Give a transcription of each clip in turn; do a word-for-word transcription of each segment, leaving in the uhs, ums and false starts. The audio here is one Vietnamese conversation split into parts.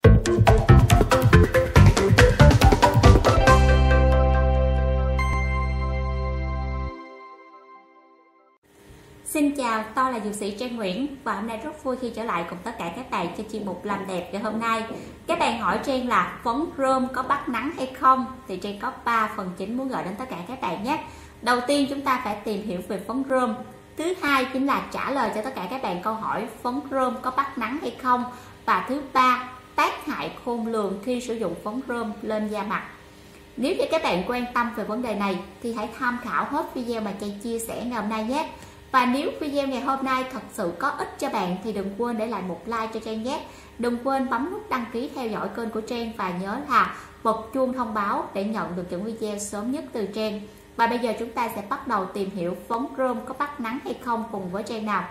Xin chào, tôi là dược sĩ Trang Nguyễn và hôm nay rất vui khi trở lại cùng tất cả các bạn cho chuyên mục làm đẹp ngày hôm nay. Các bạn hỏi Trang là phấn rơm có bắt nắng hay không? Thì Trang có ba phần chính muốn gửi đến tất cả các bạn nhé. Đầu tiên chúng ta phải tìm hiểu về phấn rơm. Thứ hai chính là trả lời cho tất cả các bạn câu hỏi phấn rơm có bắt nắng hay không. Và thứ ba, tác hại khôn lường khi sử dụng phấn rơm lên da mặt. Nếu như các bạn quan tâm về vấn đề này thì hãy tham khảo hết video mà Trang chia sẻ ngày hôm nay nhé. Và nếu video ngày hôm nay thật sự có ích cho bạn thì đừng quên để lại một like cho Trang nhé. Đừng quên bấm nút đăng ký theo dõi kênh của Trang và nhớ là bật chuông thông báo để nhận được những video sớm nhất từ Trang. Và bây giờ chúng ta sẽ bắt đầu tìm hiểu phấn rơm có bắt nắng hay không cùng với Trang nào.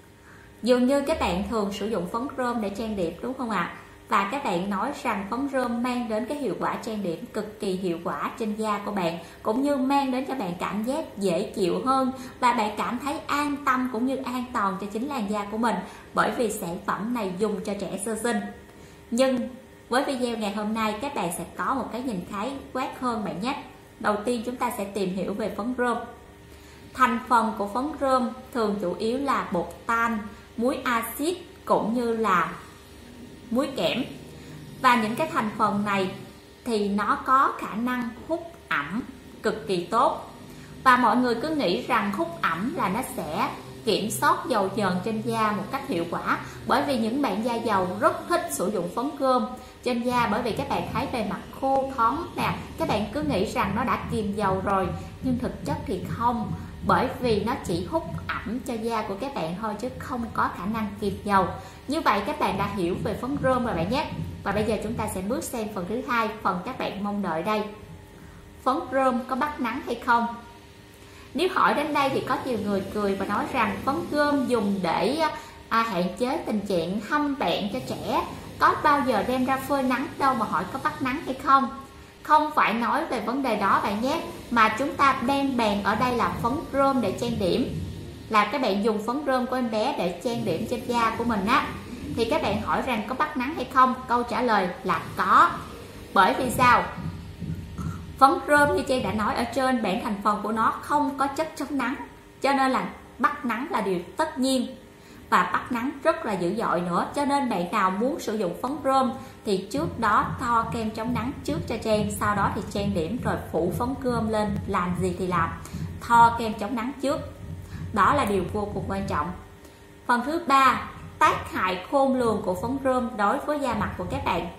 Dường như các bạn thường sử dụng phấn rơm để trang điểm đúng không ạ? Và các bạn nói rằng phấn rơm mang đến cái hiệu quả trang điểm cực kỳ hiệu quả trên da của bạn, cũng như mang đến cho bạn cảm giác dễ chịu hơn và bạn cảm thấy an tâm cũng như an toàn cho chính làn da của mình, bởi vì sản phẩm này dùng cho trẻ sơ sinh. Nhưng với video ngày hôm nay các bạn sẽ có một cái nhìn khái quát hơn bạn nhé. Đầu tiên chúng ta sẽ tìm hiểu về phấn rơm. Thành phần của phấn rơm thường chủ yếu là bột tan, muối axit cũng như là muối kẽm. Và những cái thành phần này thì nó có khả năng hút ẩm cực kỳ tốt. Và mọi người cứ nghĩ rằng hút ẩm là nó sẽ kiểm soát dầu nhờn trên da một cách hiệu quả, bởi vì những bạn da dầu rất thích sử dụng phấn rơm trên da, bởi vì các bạn thấy bề mặt khô thón nè, các bạn cứ nghĩ rằng nó đã kiềm dầu rồi, nhưng thực chất thì không, bởi vì nó chỉ hút ẩm cho da của các bạn thôi chứ không có khả năng kiềm dầu. Như vậy các bạn đã hiểu về phấn rơm rồi bạn nhé. Và bây giờ chúng ta sẽ bước sang phần thứ hai, phần các bạn mong đợi đây. Phấn rơm có bắt nắng hay không? Nếu hỏi đến đây thì có nhiều người cười và nói rằng phấn rơm dùng để à, hạn chế tình trạng hâm bẹn cho trẻ, có bao giờ đem ra phơi nắng đâu mà hỏi có bắt nắng hay không. Không phải nói về vấn đề đó bạn nhé, mà chúng ta đang bàn ở đây là phấn rơm để trang điểm, là các bạn dùng phấn rơm của em bé để trang điểm trên da của mình á. Thì các bạn hỏi rằng có bắt nắng hay không? Câu trả lời là có. Bởi vì sao? Phấn rơm như Trang đã nói ở trên, bảng thành phần của nó không có chất chống nắng, cho nên là bắt nắng là điều tất nhiên. Và bắt nắng rất là dữ dội nữa, cho nên bạn nào muốn sử dụng phấn rơm thì trước đó thoa kem chống nắng trước cho Trang, sau đó thì trang điểm rồi phủ phấn rơm lên, làm gì thì làm, thoa kem chống nắng trước. Đó là điều vô cùng quan trọng. Phần thứ ba, tác hại khôn lường của phấn rơm đối với da mặt của các bạn.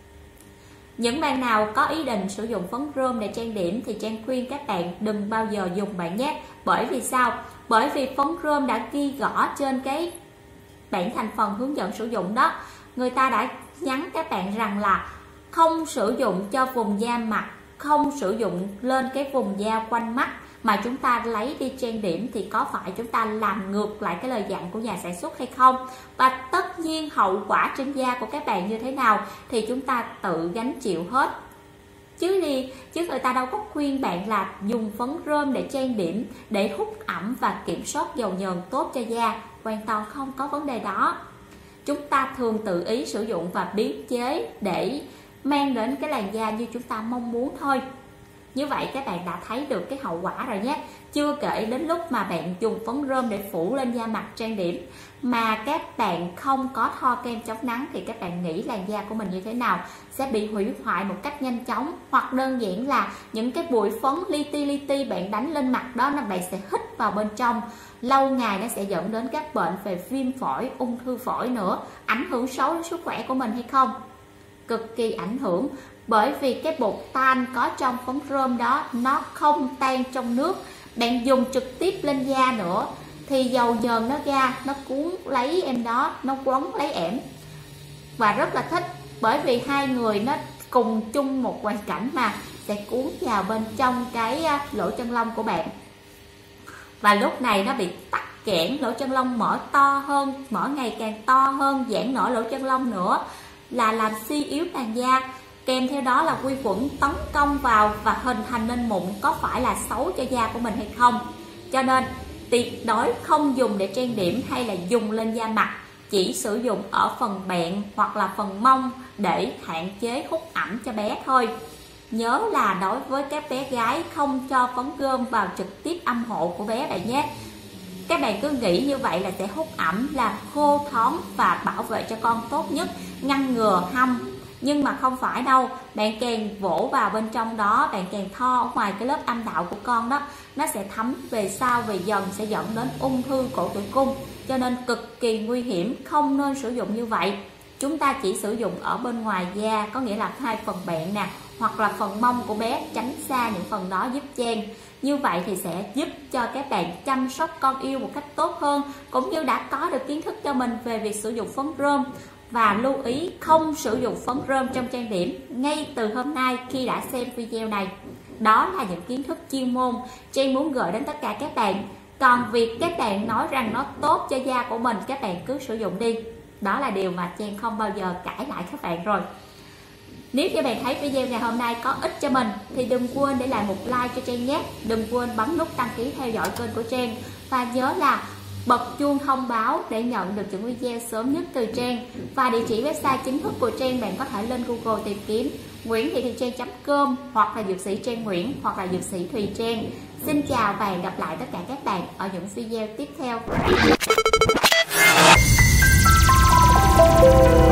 Những bạn nào có ý định sử dụng phấn rơm để trang điểm thì Trang khuyên các bạn đừng bao giờ dùng bạn nhé. Bởi vì sao? Bởi vì phấn rơm đã ghi rõ trên cái bảng thành phần hướng dẫn sử dụng đó, người ta đã nhắn các bạn rằng là không sử dụng cho vùng da mặt, không sử dụng lên cái vùng da quanh mắt, mà chúng ta lấy đi trang điểm thì có phải chúng ta làm ngược lại cái lời dặn của nhà sản xuất hay không? Và tất nhiên hậu quả trên da của các bạn như thế nào thì chúng ta tự gánh chịu hết. Chứ đi, chứ người ta đâu có khuyên bạn là dùng phấn rơm để trang điểm, để hút ẩm và kiểm soát dầu nhờn tốt cho da. Hoàn toàn không có vấn đề đó. Chúng ta thường tự ý sử dụng và biến chế để mang đến cái làn da như chúng ta mong muốn thôi. Như vậy các bạn đã thấy được cái hậu quả rồi nhé. Chưa kể đến lúc mà bạn dùng phấn rơm để phủ lên da mặt trang điểm mà các bạn không có thoa kem chống nắng thì các bạn nghĩ làn da của mình như thế nào? Sẽ bị hủy hoại một cách nhanh chóng, hoặc đơn giản là những cái bụi phấn li ti li ti bạn đánh lên mặt đó, nó bạn sẽ hít vào bên trong. Lâu ngày nó sẽ dẫn đến các bệnh về viêm phổi, ung thư phổi nữa. Ảnh hưởng xấu đến sức khỏe của mình hay không? Cực kỳ ảnh hưởng. Bởi vì cái bột tan có trong phấn rơm đó nó không tan trong nước, bạn dùng trực tiếp lên da nữa thì dầu nhờn nó ra, nó cuốn lấy em đó, nó quấn lấy ẻm. Và rất là thích, bởi vì hai người nó cùng chung một hoàn cảnh mà sẽ cuốn vào bên trong cái lỗ chân lông của bạn. Và lúc này nó bị tắc nghẽn, lỗ chân lông mở to hơn, mở ngày càng to hơn, giãn nở lỗ chân lông nữa, là làm suy yếu làn da. Kèm theo đó là vi khuẩn tấn công vào và hình thành nên mụn, có phải là xấu cho da của mình hay không? Cho nên tuyệt đối không dùng để trang điểm hay là dùng lên da mặt, chỉ sử dụng ở phần bẹn hoặc là phần mông để hạn chế hút ẩm cho bé thôi. Nhớ là đối với các bé gái không cho phấn rơm vào trực tiếp âm hộ của bé bạn nhé. Các bạn cứ nghĩ như vậy là sẽ hút ẩm, là khô thóm và bảo vệ cho con tốt nhất, ngăn ngừa hâm. Nhưng mà không phải đâu, bạn càng vỗ vào bên trong đó, bạn càng tho ở ngoài cái lớp âm đạo của con đó, nó sẽ thấm về sau về dần sẽ dẫn đến ung thư cổ tử cung. Cho nên cực kỳ nguy hiểm, không nên sử dụng như vậy. Chúng ta chỉ sử dụng ở bên ngoài da, có nghĩa là hai phần bẹn nè, hoặc là phần mông của bé, tránh xa những phần đó giúp Trang. Như vậy thì sẽ giúp cho các bạn chăm sóc con yêu một cách tốt hơn, cũng như đã có được kiến thức cho mình về việc sử dụng phấn rơm. Và lưu ý không sử dụng phấn rơm trong trang điểm ngay từ hôm nay khi đã xem video này. Đó là những kiến thức chuyên môn Trang muốn gửi đến tất cả các bạn. Còn việc các bạn nói rằng nó tốt cho da của mình, các bạn cứ sử dụng đi. Đó là điều mà Trang không bao giờ cãi lại các bạn rồi. Nếu như bạn thấy video ngày hôm nay có ích cho mình thì đừng quên để lại một like cho Trang nhé. Đừng quên bấm nút đăng ký theo dõi kênh của Trang. Và nhớ là bật chuông thông báo để nhận được những video sớm nhất từ Trang. Và địa chỉ website chính thức của Trang bạn có thể lên Google tìm kiếm nguyễn thị thùy trang chấm com, hoặc là dược sĩ Trang Nguyễn, hoặc là dược sĩ Thùy Trang. Xin chào và hẹn gặp lại tất cả các bạn ở những video tiếp theo.